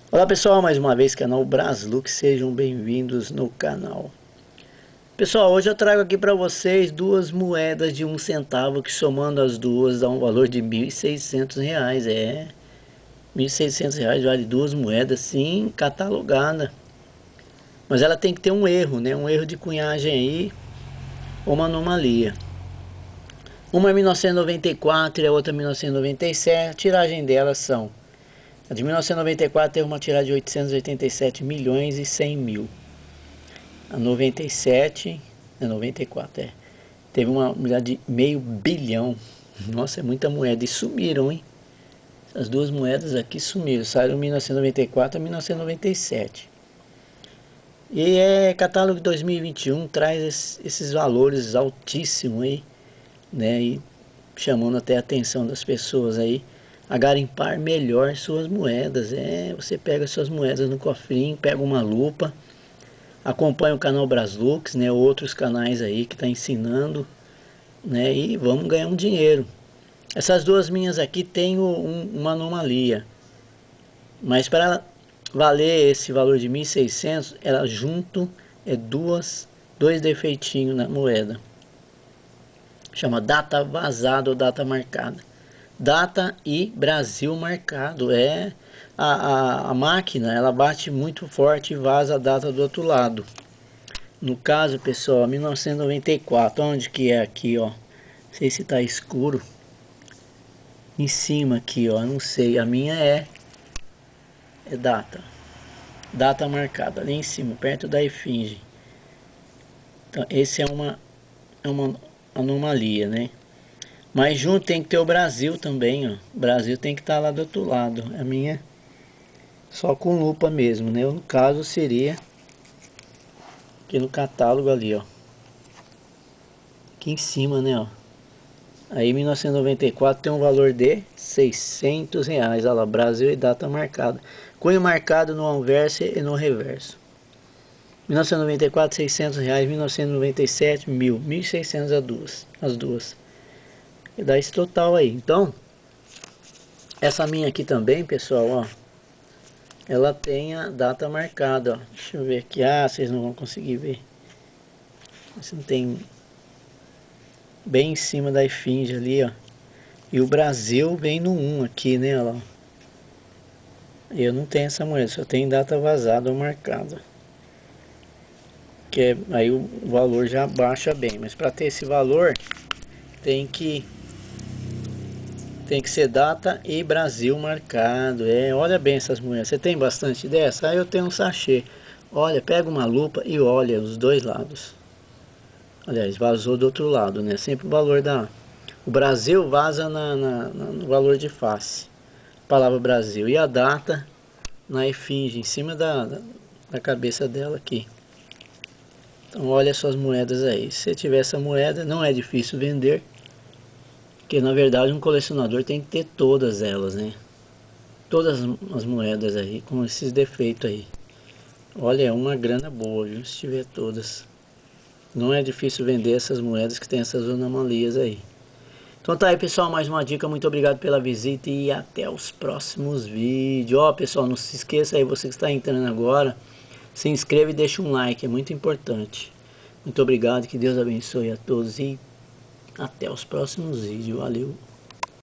Olá pessoal, mais uma vez canal Braslux, sejam bem-vindos no canal. Pessoal, hoje eu trago aqui para vocês duas moedas de 1 centavo que somando as duas dá um valor de R$ 1.600. R$ 1.600 vale duas moedas sim, catalogada. Mas ela tem que ter um erro, né? Um erro de cunhagem aí, ou uma anomalia. Uma é 1994 e a outra 1997. A tiragem delas são: a de 1994 teve uma tiragem de 887 milhões e 100 mil. A 97, a 94, teve uma moeda de meio bilhão. Nossa, é muita moeda. E sumiram, hein? As duas moedas aqui sumiram. Saíram em 1994 a 1997. E catálogo de 2021 traz esses valores altíssimos aí, né? E chamando até a atenção das pessoas aí a garimpar melhor suas moedas. Você pega suas moedas no cofrinho, pega uma lupa, acompanha o canal Braslux, né? Outros canais aí que tá ensinando, né? E vamos ganhar um dinheiro. Essas duas minhas aqui tem uma anomalia, mas para valer esse valor de 1.600, ela junto dois defeitinhos na moeda. Chama data vazada ou data marcada. Data e Brasil marcado. A máquina, ela bate muito forte e vaza a data do outro lado. No caso, pessoal, 1994, onde que é aqui, ó? Não sei se tá escuro. Em cima aqui, ó, não sei. A minha é data. Data marcada, ali em cima, perto da efígie. Então, esse é uma anomalia, né? Mas junto tem que ter o Brasil também, ó. O Brasil tem que estar lá do outro lado. A minha só com lupa mesmo, né? No caso seria aqui no catálogo ali, ó. Aqui em cima, né, ó. Aí 1994 tem um valor de R$ 600. Olha lá, Brasil e data marcada. Cunho marcado no anverso e no reverso. 1994, R$ 600. 1997, 1.000. 1.600 as duas. E dá esse total aí. Então, essa minha aqui também, pessoal, ó. Ela tem a data marcada, ó. Deixa eu ver aqui. Ah, vocês não vão conseguir ver. Você não tem... Bem em cima da efígie ali, ó. E o Brasil vem no 1 aqui, né, ó. Eu não tenho essa moeda, só tem data vazada ou marcada. Aí o valor já baixa bem. Mas para ter esse valor, tem que ser data e Brasil marcado. Olha bem essas moedas. Você tem bastante dessa? Aí eu tenho um sachê. Olha, pega uma lupa e olha os dois lados. Aliás, vazou do outro lado, né? Sempre o valor da... O Brasil vaza no valor de face. A palavra Brasil. E a data na efígie, em cima da cabeça dela aqui. Então olha suas moedas aí. Se você tiver essa moeda, não é difícil vender. Porque na verdade um colecionador tem que ter todas elas, né? Todas as moedas aí, com esses defeitos aí. Olha, é uma grana boa, viu? Se tiver todas. Não é difícil vender essas moedas que tem essas anomalias aí. Então tá aí, pessoal, mais uma dica. Muito obrigado pela visita e até os próximos vídeos. Ó, pessoal, não se esqueça aí, você que está entrando agora, se inscreva e deixa um like, é muito importante. Muito obrigado, que Deus abençoe a todos e até os próximos vídeos. Valeu!